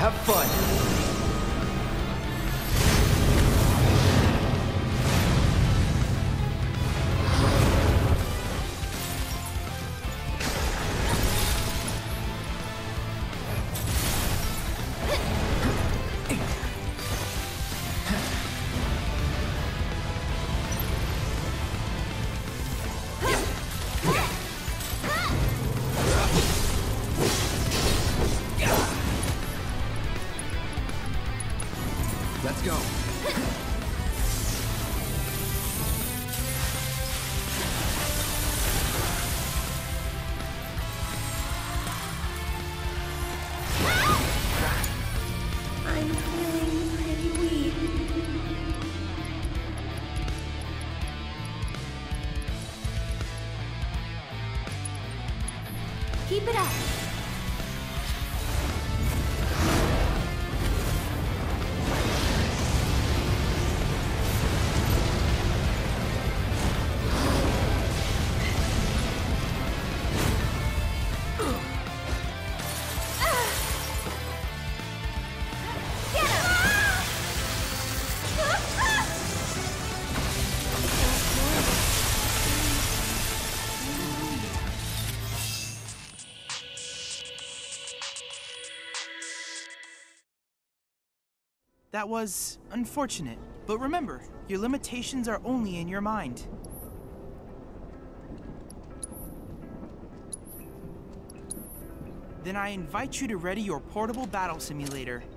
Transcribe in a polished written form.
Have fun! Let's go. I'm feeling pretty weak. Keep it up. That was unfortunate, but remember, your limitations are only in your mind. Then I invite you to ready your portable battle simulator.